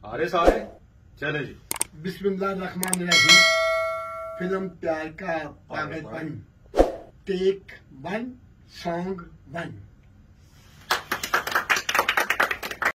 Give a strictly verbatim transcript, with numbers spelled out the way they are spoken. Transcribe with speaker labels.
Speaker 1: अरे सारे चले जी।
Speaker 2: बिस्मिल्लाहिर्रहमानिर्रहीम। फिल्म प्यार का पागलपन, टेक वन, सॉन्ग वन।